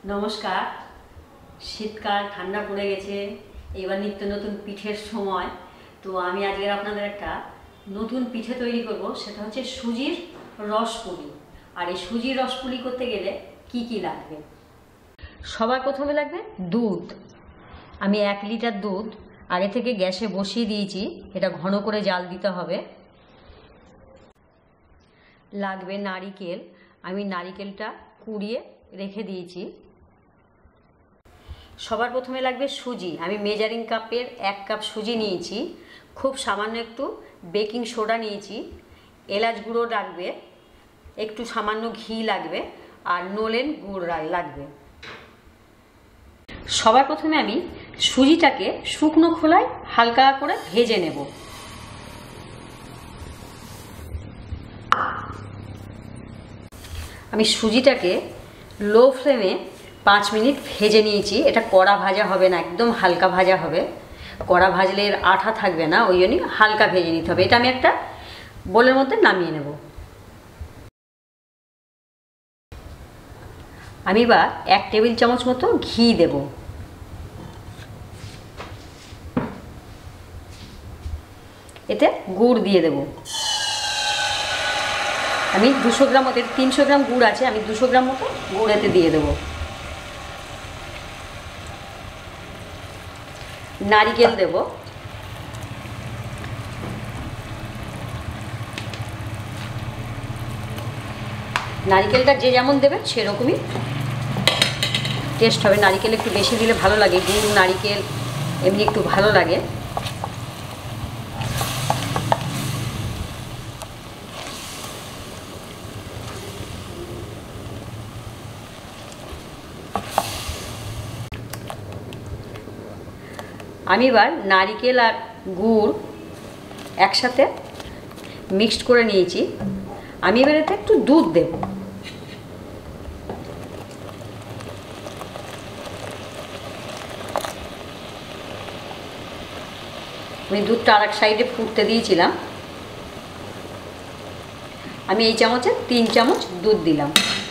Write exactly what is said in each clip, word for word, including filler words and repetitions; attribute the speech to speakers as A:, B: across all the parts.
A: নমস্কার। শীতকাল ঠান্ডা পড়ে গেছে, এবার নিত্য নতুন পিঠের সময়। তো আমি আজকে আপনাদের একটা নতুন পিঠে তৈরি করব, সেটা হচ্ছে সুজির রসপুলি। আর এই সুজির রসপুলি করতে গেলে কি কি লাগবে? সবার প্রথমে লাগবে দুধ। আমি এক লিটার দুধ আগে থেকে গ্যাসে বসিয়ে দিয়েছি, এটা ঘন করে জাল দিতে হবে। লাগবে নারিকেল, আমি নারিকেলটা কুড়িয়ে রেখে দিয়েছি। সবার প্রথমে লাগবে সুজি, আমি মেজারিং কাপের এক কাপ সুজি নিয়েছি। খুব সামান্য একটু বেকিং সোডা নিয়েছি, এলাচ গুঁড়ো লাগবে, একটু সামান্য ঘি লাগবে, আর নলেন গুড় লাগবে। সবার প্রথমে আমি সুজিটাকে শুকনো খোলায় হালকা করে ভেজে নেব। আমি সুজিটাকে লো ফ্লেমে পাঁচ মিনিট ভেজে নিয়েছি। এটা কড়া ভাজা হবে না, একদম হালকা ভাজা হবে। কড়া ভাজলে এর আঠা থাকবে না, ওই জন্যই হালকা ভেজে নিতে হবে। এটা আমি একটা বোলের মধ্যে নামিয়ে নেব। আমি এবার এক টেবিল চামচ মতো ঘি দেব। এতে গুড় দিয়ে দেব। আমি দুশো গ্রাম মতো, তিনশো গ্রাম গুড় আছে, আমি দুশো গ্রাম মতো গুড় এতে দিয়ে দেবো। নারিকেল দেব। নারিকেলটা যে যেমন দেবে সেরকমই টেস্ট হবে। নারিকেল একটু বেশি দিলে ভালো লাগে, গুড় নারিকেল এমনি একটু ভালো লাগে। আমি এবার নারিকেল আর গুড় একসাথে মিক্সড করে নিয়েছি। আমি এবার এতে একটু দুধ দেব। আমি দুধটা আর এক সাইডে ফুটতে দিয়েছিলাম। আমি এই চামচে তিন চামচ দুধ দিলাম।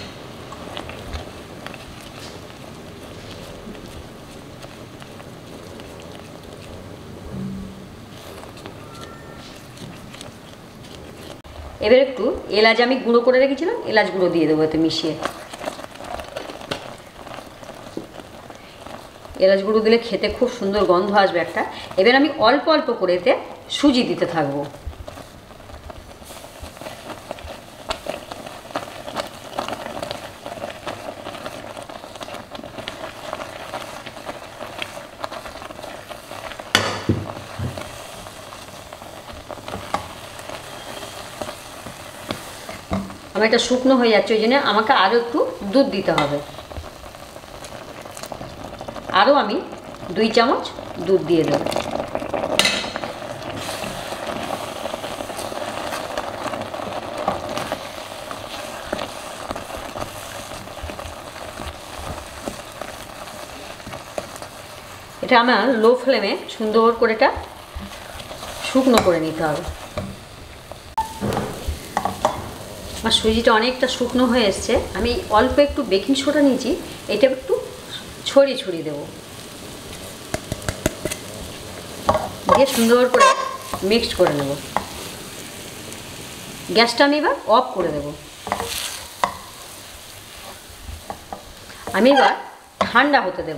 A: এবার একটু এলাচ আমি গুঁড়ো করে রেখেছিলাম, এলাচ গুঁড়ো দিয়ে দেবো এতে মিশিয়ে। এলাচ গুঁড়ো দিলে খেতে খুব সুন্দর গন্ধ আসবে একটা। এবার আমি অল্প অল্প করে এতে সুজি দিতে থাকবো। আমার এটা শুকনো হয়ে যাচ্ছে, ওই জন্য আমাকে আরও একটু দুধ দিতে হবে। আরও আমি দুই চামচ দুধ দিয়ে দেব। এটা আমার লো ফ্লেমে সুন্দর করে এটা শুকনো করে নিতে হবে। আমার সুজিটা অনেকটা শুকনো হয়ে এসছে। আমি অল্প একটু বেকিং সোডা নিয়েছি, এটা একটু ছড়িয়ে ছড়িয়ে দেবো, দিয়ে সুন্দর করে মিক্সড করে নেব। গ্যাসটা আমি এবার অফ করে দেব। আমি এবার ঠান্ডা হতে দেব।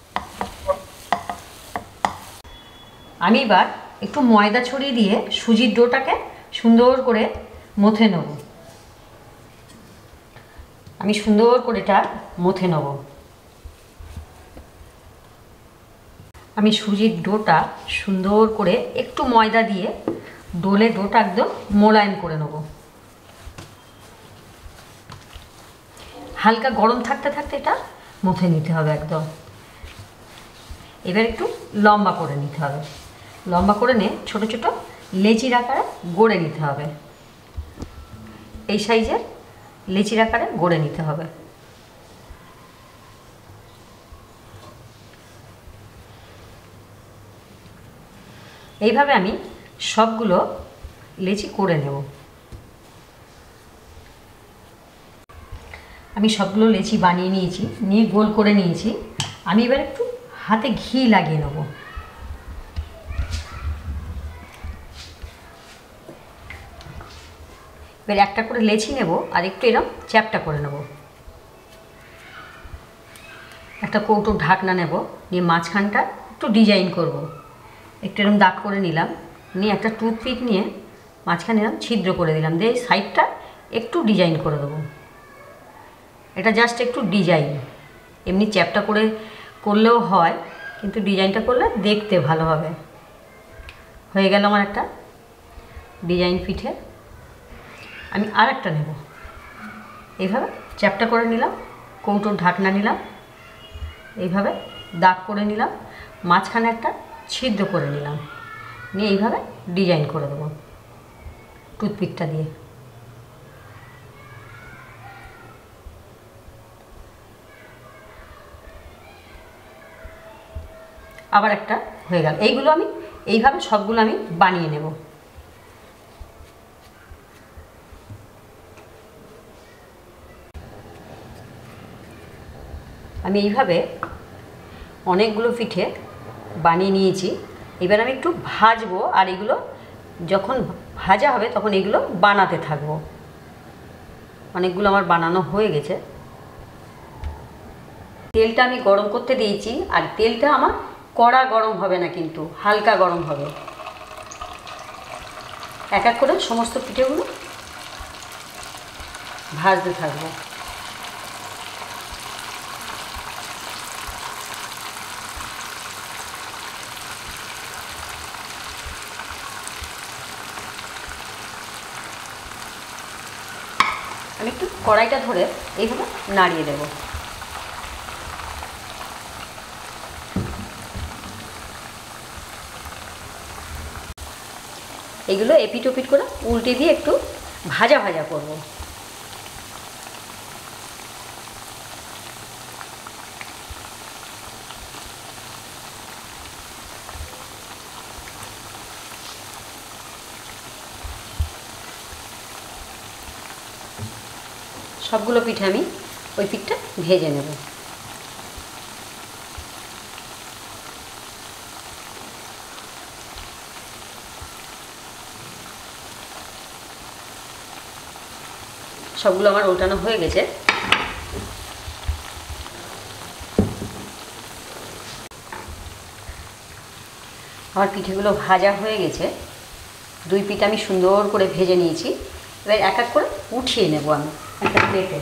A: আমি এবার একটু ময়দা ছড়িয়ে দিয়ে সুজির ডোটাকে সুন্দর করে মথে নেব। আমি সুন্দর করে এটা মথে নেব। আমি সুজির ডোটা সুন্দর করে একটু ময়দা দিয়ে ডোলে ডোটা একদম মোলায়েম করে নেব। হালকা গরম থাকতে থাকতে এটা মথে নিতে হবে একদম। এবার একটু লম্বা করে নিতে হবে। লম্বা করে নিয়ে ছোট ছোট লেচির আকারে গড়ে নিতে হবে। এই সাইজের লেচির আকারে গড়ে নিতে হবে। এইভাবে আমি সবগুলো লেচি করে নেব। আমি সবগুলো লেচি বানিয়ে নিয়েছি, নিয়ে গোল করে নিয়েছি। আমি এবার একটু হাতে ঘি লাগিয়ে নেব। এবার একটা করে লেচি নেব আর একটু এরকম চ্যাপটা করে নেব। একটা কৌটোর ঢাকনা নেব, নিয়ে মাঝখানটা একটু ডিজাইন করব। একটু এরকম দাগ করে নিলাম, নিয়ে একটা টুথপিক নিয়ে মাঝখানে এরকম ছিদ্র করে দিলাম, দিয়ে এই সাইডটা একটু ডিজাইন করে দেবো। এটা জাস্ট একটু ডিজাইন, এমনি চ্যাপটা করে করলেও হয়, কিন্তু ডিজাইনটা করলে দেখতে ভালো হবে। হয়ে গেল আমার একটা ডিজাইন পিঠে। আমি আর একটা নেব, এইভাবে চ্যাপটা করে নিলাম, কৌটোর ঢাকনা নিলাম, এইভাবে দাগ করে নিলাম, মাঝখানে একটা ছিদ্র করে নিলাম, নিয়ে এইভাবে ডিজাইন করে দেবো টুথপিকটা দিয়ে। আবার একটা হয়ে গেল। এইগুলো আমি এইভাবে সবগুলো আমি বানিয়ে নেব। আমি এইভাবে অনেকগুলো পিঠে বানিয়ে নিয়েছি। এবার আমি একটু ভাজবো, আর এগুলো যখন ভাজা হবে তখন এগুলো বানাতে থাকবো। অনেকগুলো আমার বানানো হয়ে গেছে। তেলটা আমি গরম করতে দিয়েছি, আর তেলটা আমার কড়া গরম হবে না, কিন্তু হালকা গরম হবে। এক এক করে সমস্ত পিঠেগুলো ভাজতে থাকবো। আমি একটু কড়াইটা ধরে এইভাবে নাড়িয়ে দেব। এগুলো এপিট ওপিট করে উল্টে দিয়ে একটু ভাজা ভাজা করব। সবগুলো পিঠে আমি ওই পিঠটা ভেজে নেব। সবগুলো আমার উল্টানো হয়ে গেছে। আমার পিঠেগুলো ভাজা হয়ে গেছে। দুই পিঠ আমি সুন্দর করে ভেজে নিয়েছি। এবার এক এক করে উঠিয়ে নেব আমি একটা প্লেটে।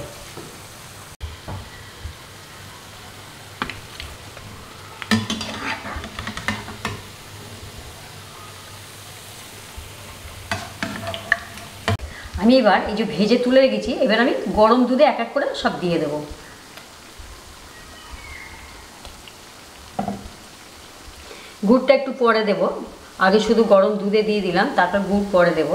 A: আমি এবার এই যে ভেজে তুলে রেখেছি, এবার আমি গরম দুধে এক এক করে সব দিয়ে দেব। গুড়টা একটু পরে দেব, আগে শুধু গরম দুধে দিয়ে দিলাম, তারপর গুড় পরে দেব।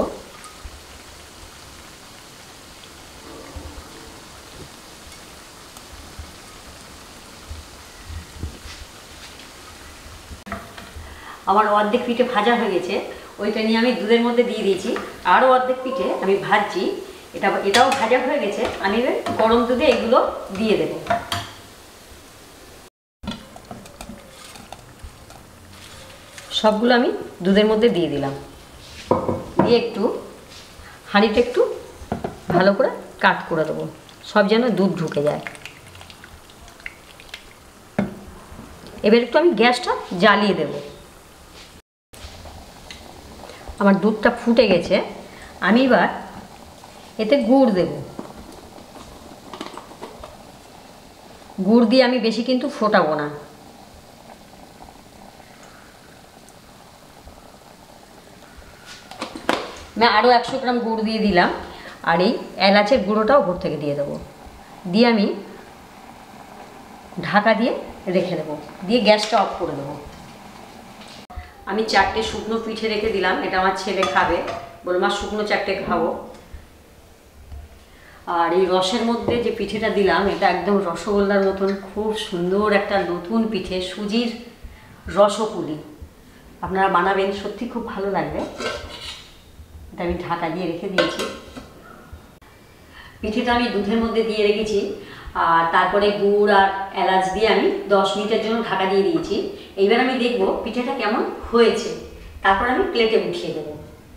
A: আমার অর্ধেক পিঠে ভাজা হয়ে গেছে, ওইটা নিয়ে আমি দুধের মধ্যে দিয়ে দিয়েছি। আরও অর্ধেক পিঠে আমি ভাজছি, এটা এটাও ভাজা হয়ে গেছে। আমি এবার গরম দুধে এগুলো দিয়ে দেব। সবগুলো আমি দুধের মধ্যে দিয়ে দিলাম, দিয়ে একটু হাঁড়িটা একটু ভালো করে কাট করে দেবো, সব যেন দুধ ঢুকে যায়। এবার একটু আমি গ্যাসটা জ্বালিয়ে দেব। আমার দুধটা ফুটে গেছে, আমি এবার এতে গুড় দেব। গুড় দিয়ে আমি বেশি কিন্তু ফোটাবো না। আমি আরও একশো গ্রাম গুড় দিয়ে দিলাম, আর এই এলাচের গুঁড়োটা ওপর থেকে দিয়ে দেবো। দিয়ে আমি ঢাকা দিয়ে রেখে দেবো, দিয়ে গ্যাসটা অফ করে দেবো। আমি চারটে শুকনো পিঠে রেখে দিলাম, এটা আমার ছেলে খাবে, বললাম মা শুকনো চারটে খাবো। আর এই রসের মধ্যে যে পিঠেটা দিলাম, এটা একদম রসগোল্লার মতন খুব সুন্দর একটা নতুন পিঠে, সুজির রসপুলি। আপনারা বানাবেন, সত্যি খুব ভালো লাগবে। এটা আমি ঢাকা দিয়ে রেখে দিয়েছি। পিঠেটা আমি দুধের মধ্যে দিয়ে রেখেছি, আর তারপরে গুড় আর এলাচ দিয়ে আমি দশ মিনিটের জন্য ঢাকা দিয়ে দিয়েছি। এইবার আমি দেখব পিঠেটা কেমন হয়েছে, তারপর আমি প্লেটে উঠিয়ে দেবো।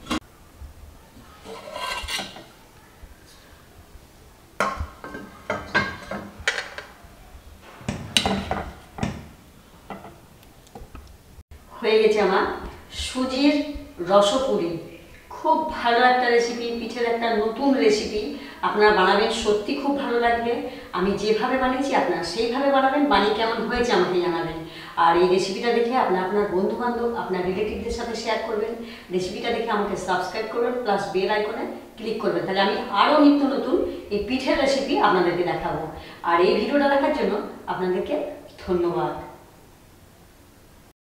A: হয়ে গেছে আমার সুজির রসপুরি। খুব ভালো একটা রেসিপি, পিঠের একটা নতুন রেসিপি। আপনারা বানাবেন, সত্যি খুব ভালো লাগবে। আমি যেভাবে বানিয়েছি আপনারা সেইভাবে বানাবেন, বানিয়ে কেমন হয়েছে আমাকে জানাবেন। আর এই রেসিপিটা দেখে আপনার আপনার বন্ধু বান্ধব, আপনার রিলেটিভদের সাথে শেয়ার করবেন। রেসিপিটা দেখে আমাকে সাবস্ক্রাইব করবেন, প্লাস বেল আইকনে ক্লিক করবেন, তাহলে আমি আরও নিত্য নতুন এই পিঠের রেসিপি আপনাদেরকে দেখাবো। আর এই ভিডিওটা দেখার জন্য আপনাদেরকে ধন্যবাদ।